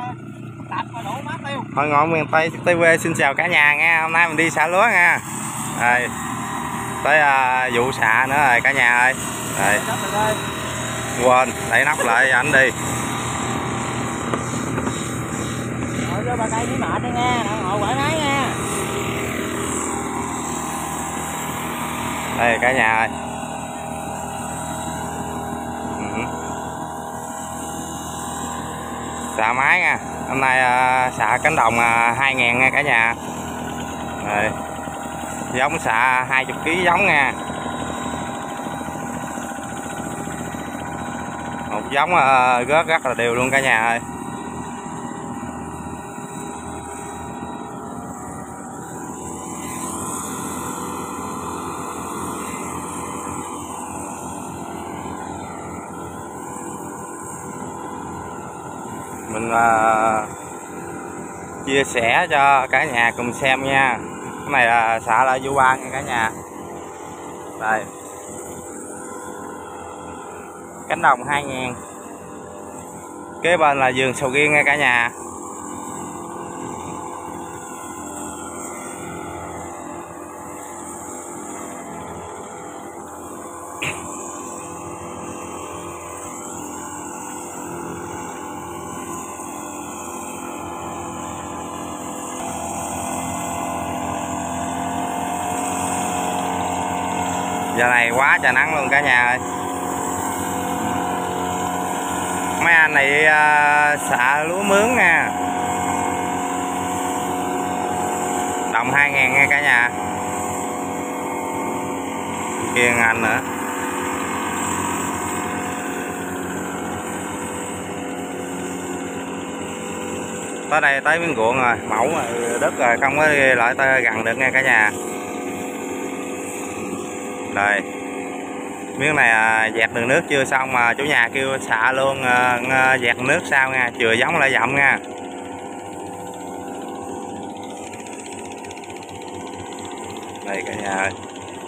Hội Ngộ miền Tây TV xin chào cả nhà nha. Hôm nay mình đi xả lúa nha. Rồi tới vụ xạ nữa rồi cả nhà ơi. Rồi quên đẩy nắp lại ảnh đi. Ngồi vô ba cây với mệt đi nha, ngồi thoải mái nha. Đây cả nhà ơi. Xạ máy nha. Hôm nay xạ cánh đồng 2.000 nha cả nhà. Rồi giống xạ 20 kg giống nha. Một giống rớt rất là đều luôn cả nhà ơi. Mình chia sẻ cho cả nhà cùng xem nha. Cái này là xạ là vụ ba nha cả nhà. Đây cánh đồng 2.000, kế bên là vườn sầu riêng nha cả nhà. Giờ này quá trời nắng luôn cả nhà ơi. Mấy anh này xạ lúa mướn nha. Đồng 2.000 nha cả nhà. Kia anh nữa. Tới đây tới miếng ruộng rồi, mẫu đất rồi, không có đi lại tới gần được nha cả nhà. Đây miếng này dẹt đường nước chưa xong mà chủ nhà kêu xạ luôn, dẹt nước sau nha, chừa giống lại dậm nha. Đây cả nhà ơi.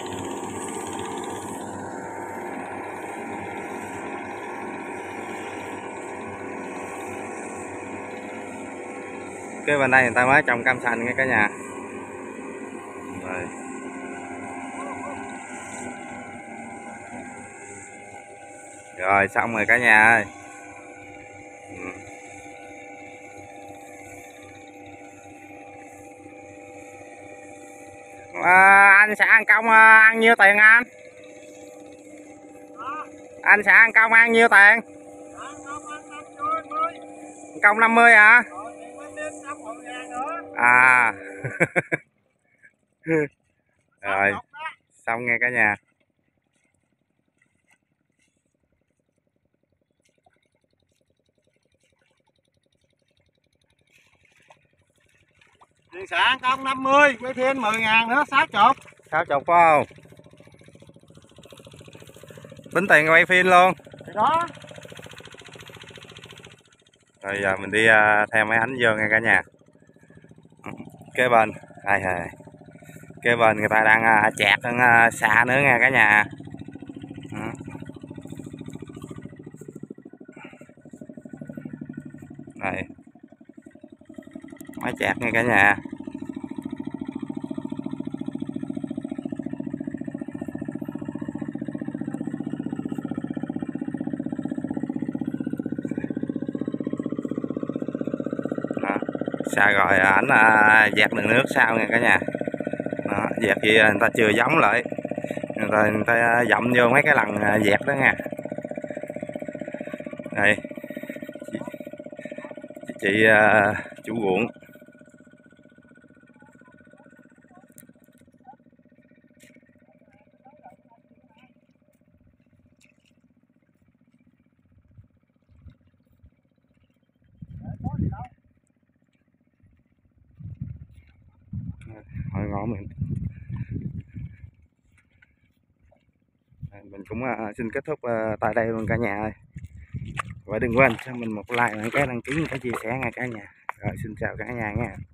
Cái bên đây người ta mới trồng cam sành nha cả nhà. Đây. Rồi xong rồi cả nhà ơi. Anh sẽ ăn công ăn nhiêu tiền anh? Anh sẽ ăn công ăn nhiêu tiền? Công 50 hả? À. Rồi xong nghe cả nhà. Tiền xả công 50, quay thêm 10.000 nữa, 60. 60 phải không? Tính tiền quay phim luôn. Thì đó. Rồi giờ mình đi theo máy ảnh vô nha cả nhà. Kế bên, đây rồi. Kế bên người ta đang chẹt xạ nữa nha cả nhà. Đây. Máy chẹt nha cả nhà. Xạ rồi ảnh dẹt đường nước sau nha cả nhà. Đó, dẹt gì người ta chừa giống lại rồi người ta dậm vô mấy cái lần dẹt đó nha. Đây chị chủ ruộng. Hội Ngộ mình cũng xin kết thúc tại đây luôn cả nhà ơi. Và đừng quên cho mình một like và cái đăng ký, một cái chia sẻ nha cả nhà. Rồi xin chào cả nhà nha.